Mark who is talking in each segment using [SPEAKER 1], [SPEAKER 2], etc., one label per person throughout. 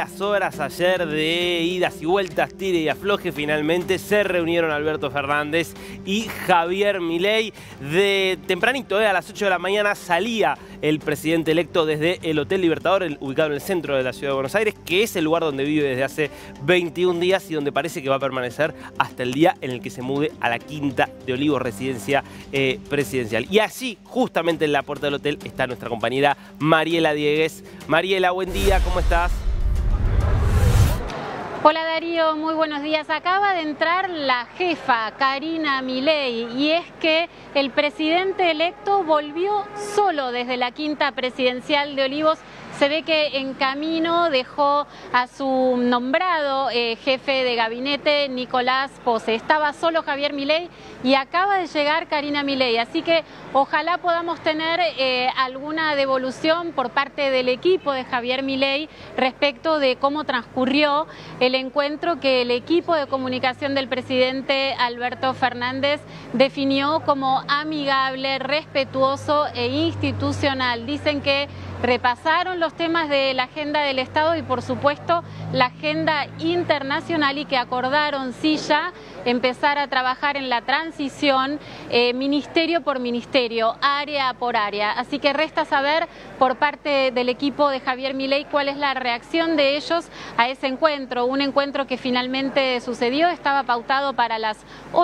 [SPEAKER 1] varias horas ayer de idas y vueltas, tire y afloje, finalmente se reunieron Alberto Fernández y Javier Milei. De tempranito, a las 8 de la mañana, salía el presidente electo desde el Hotel Libertador, ubicado en el centro de la ciudad de Buenos Aires, que es el lugar donde vive desde hace 21 días y donde parece que va a permanecer hasta el día en el que se mude a la Quinta de Olivos, residencia presidencial. Y allí, justamente en la puerta del hotel, está nuestra compañera Mariela Diegues. Mariela, buen día, ¿cómo estás?
[SPEAKER 2] Hola Darío, muy buenos días. Acaba de entrar la jefa, Karina Milei, y es que el presidente electo volvió solo desde la Quinta Presidencial de Olivos. Se ve que en camino dejó a su nombrado jefe de gabinete, Nicolás Posse. Estaba solo Javier Milei y acaba de llegar Karina Milei. Así que ojalá podamos tener alguna devolución por parte del equipo de Javier Milei respecto de cómo transcurrió el encuentro que el equipo de comunicación del presidente Alberto Fernández definió como amigable, respetuoso e institucional. Dicen que repasaron los temas de la agenda del Estado y por supuesto la agenda internacional y que acordaron sí ya empezar a trabajar en la transición ministerio por ministerio, área por área. Así que resta saber por parte del equipo de Javier Milei cuál es la reacción de ellos a ese encuentro, un encuentro que finalmente sucedió, estaba pautado para las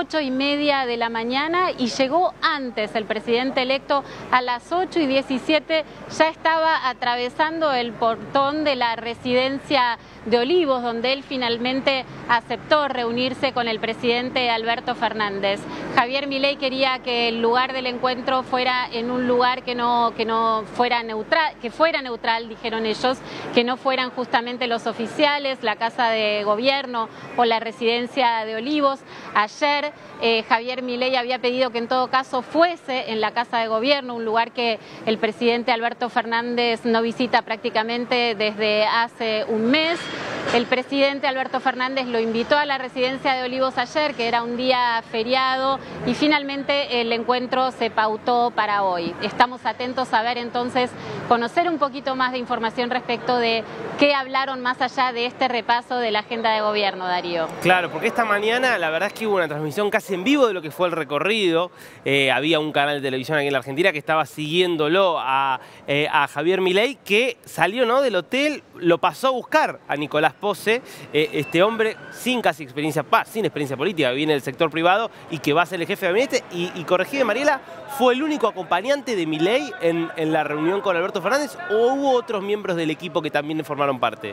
[SPEAKER 2] 8:30 de la mañana y llegó antes el presidente electo a las 8:17, ya estaba atravesando el portón de la residencia de Olivos, donde él finalmente aceptó reunirse con el presidente Alberto Fernández. Javier Milei quería que el lugar del encuentro fuera en un lugar que no fuera neutral, que fuera neutral, dijeron ellos, que no fueran justamente los oficiales, la Casa de Gobierno o la residencia de Olivos. Ayer Javier Milei había pedido que en todo caso fuese en la Casa de Gobierno, un lugar que el presidente Alberto Fernández no visita prácticamente desde hace un mes. El presidente Alberto Fernández lo invitó a la residencia de Olivos ayer, que era un día feriado, y finalmente el encuentro se pautó para hoy. Estamos atentos a ver entonces, conocer un poquito más de información respecto de qué hablaron más allá de este repaso de la agenda de gobierno, Darío.
[SPEAKER 1] Claro, porque esta mañana la verdad es que hubo una transmisión casi en vivo de lo que fue el recorrido. Había un canal de televisión aquí en la Argentina que estaba siguiéndolo a Javier Milei, que salió, ¿no?, del hotel, lo pasó a buscar a Nicolás Posse, este hombre sin casi experiencia, sin experiencia política, que viene del sector privado y que va a ser el jefe de gabinete. Y corregime, Mariela, ¿fue el único acompañante de Milei en la reunión con Alberto Fernández o hubo otros miembros del equipo que también formaron parte?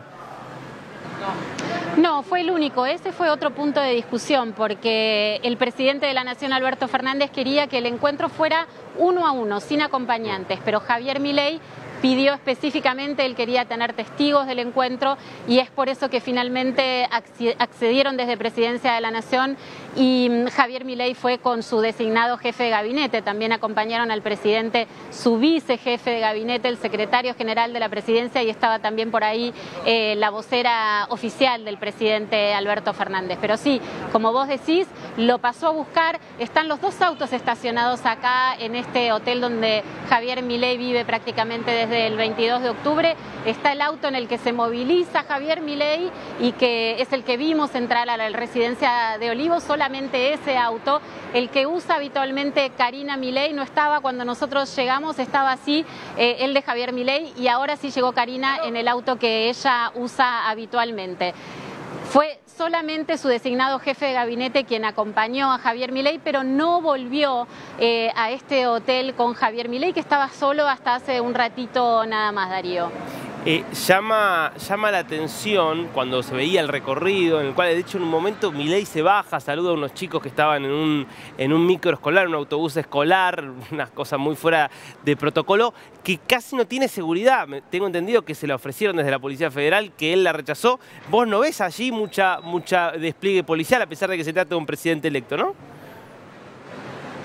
[SPEAKER 2] No, fue el único. Ese fue otro punto de discusión, porque el presidente de la Nación, Alberto Fernández, quería que el encuentro fuera 1 a 1, sin acompañantes, pero Javier Milei pidió específicamente, él quería tener testigos del encuentro y es por eso que finalmente accedieron desde Presidencia de la Nación y Javier Milei fue con su designado jefe de gabinete. También acompañaron al presidente su vicejefe de gabinete, el secretario general de la Presidencia, y estaba también por ahí la vocera oficial del presidente Alberto Fernández. Pero sí, como vos decís, lo pasó a buscar. Están los dos autos estacionados acá en este hotel donde Javier Milei vive prácticamente desde el 22 de octubre. Está el auto en el que se moviliza Javier Milei y que es el que vimos entrar a la residencia de Olivos. Solamente ese auto, el que usa habitualmente Karina Milei, no estaba cuando nosotros llegamos, estaba así el de Javier Milei, y ahora sí llegó Karina en el auto que ella usa habitualmente. Fue solamente su designado jefe de gabinete quien acompañó a Javier Milei, pero no volvió a este hotel con Javier Milei, que estaba solo hasta hace un ratito nada más, Darío.
[SPEAKER 1] Llama la atención cuando se veía el recorrido, en el cual de hecho en un momento Milei se baja, saluda a unos chicos que estaban en un micro escolar, un autobús escolar, unas cosas muy fuera de protocolo, que casi no tiene seguridad. Tengo entendido que se la ofrecieron desde la Policía Federal, que él la rechazó. Vos no ves allí mucha despliegue policial, a pesar de que se trata de un presidente electo, ¿no?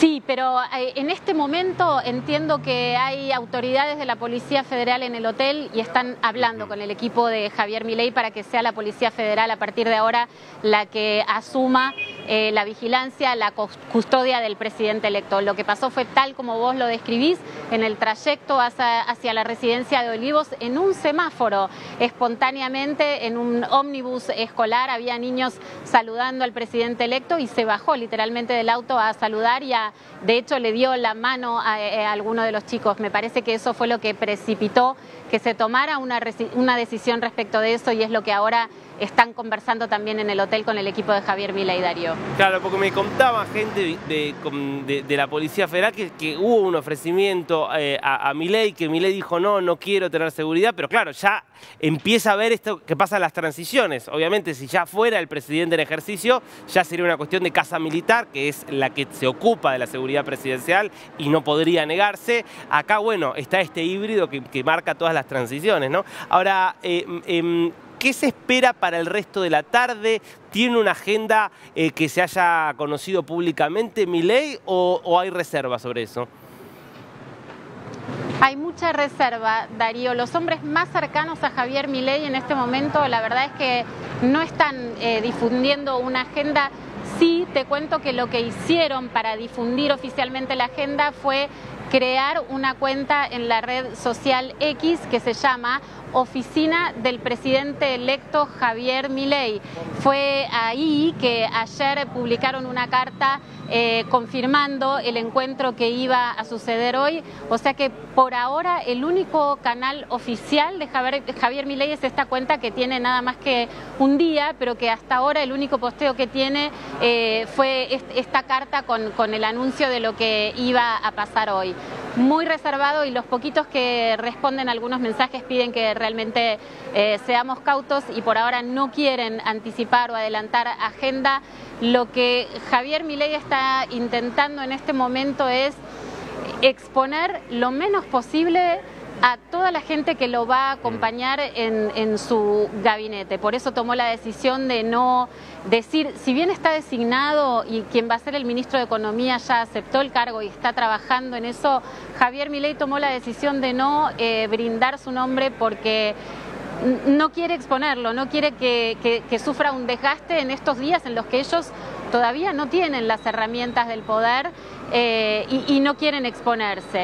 [SPEAKER 2] Sí, pero en este momento entiendo que hay autoridades de la Policía Federal en el hotel y están hablando con el equipo de Javier Milei para que sea la Policía Federal a partir de ahora la que asuma la vigilancia, la custodia del presidente electo. Lo que pasó fue tal como vos lo describís, en el trayecto hacia la residencia de Olivos, en un semáforo, espontáneamente, en un ómnibus escolar, había niños saludando al presidente electo y se bajó literalmente del auto a saludar y de hecho le dio la mano a alguno de los chicos. Me parece que eso fue lo que precipitó que se tomara una decisión respecto de eso y es lo que ahora están conversando también en el hotel con el equipo de Javier Milei, Darío.
[SPEAKER 1] Claro, porque me contaba gente de la Policía Federal que hubo un ofrecimiento a Milei, que Milei dijo no quiero tener seguridad, pero claro, ya empieza a ver esto que pasa en las transiciones. Obviamente, si ya fuera el presidente en ejercicio, ya sería una cuestión de casa militar, que es la que se ocupa de la seguridad presidencial y no podría negarse. Acá, bueno, está este híbrido que marca todas las transiciones, ¿no? Ahora, ¿qué se espera para el resto de la tarde? ¿Tiene una agenda que se haya conocido públicamente Milei o hay reservas sobre eso?
[SPEAKER 2] Hay mucha reserva, Darío. Los hombres más cercanos a Javier Milei en este momento, la verdad es que no están difundiendo una agenda. Sí, te cuento que lo que hicieron para difundir oficialmente la agenda fue crear una cuenta en la red social X que se llama Oficina del Presidente Electo Javier Milei. Fue ahí que ayer publicaron una carta confirmando el encuentro que iba a suceder hoy. O sea que por ahora el único canal oficial de Javier Milei es esta cuenta que tiene nada más que un día, pero que hasta ahora el único posteo que tiene fue esta carta con el anuncio de lo que iba a pasar hoy. Muy reservado y los poquitos que responden a algunos mensajes piden que realmente seamos cautos y por ahora no quieren anticipar o adelantar agenda. Lo que Javier Milei está intentando en este momento es exponer lo menos posible a toda la gente que lo va a acompañar en su gabinete. Por eso tomó la decisión de no decir, si bien está designado y quien va a ser el ministro de Economía ya aceptó el cargo y está trabajando en eso, Javier Milei tomó la decisión de no brindar su nombre porque no quiere exponerlo, no quiere que sufra un desgaste en estos días en los que ellos todavía no tienen las herramientas del poder y no quieren exponerse.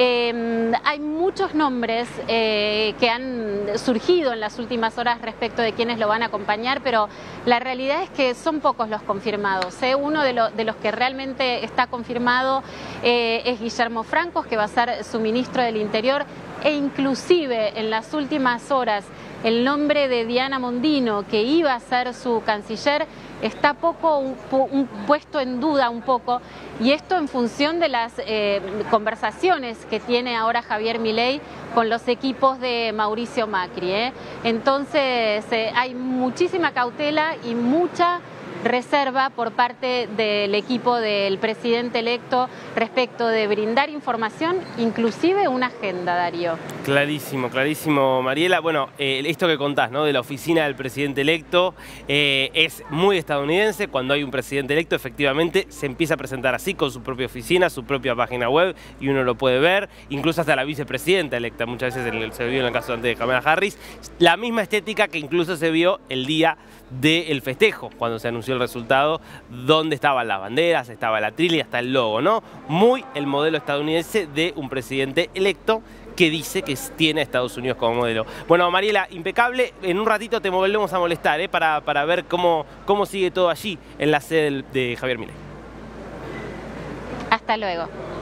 [SPEAKER 2] Hay muchos nombres que han surgido en las últimas horas respecto de quienes lo van a acompañar, pero la realidad es que son pocos los confirmados. Uno de los que realmente está confirmado es Guillermo Francos, que va a ser su ministro del Interior, e inclusive en las últimas horas el nombre de Diana Mondino, que iba a ser su canciller, está puesto en duda un poco, y esto en función de las conversaciones que tiene ahora Javier Milei con los equipos de Mauricio Macri. Entonces hay muchísima cautela y mucha reserva por parte del equipo del presidente electo respecto de brindar información, inclusive una agenda, Darío.
[SPEAKER 1] Clarísimo, clarísimo, Mariela. Bueno, esto que contás, ¿no?, de la oficina del presidente electo es muy estadounidense. Cuando hay un presidente electo, efectivamente, se empieza a presentar así, con su propia oficina, su propia página web, y uno lo puede ver, incluso hasta la vicepresidenta electa. Muchas veces se vio en el caso antes de Kamala Harris. La misma estética que incluso se vio el día del festejo, cuando se anunció el resultado, donde estaban las banderas, estaba la tril y hasta el logo, ¿no? Muy el modelo estadounidense de un presidente electo que dice que tiene a Estados Unidos como modelo. Bueno, Mariela, impecable. En un ratito te volvemos a molestar para ver cómo sigue todo allí en la sede de Javier Milei.
[SPEAKER 2] Hasta luego.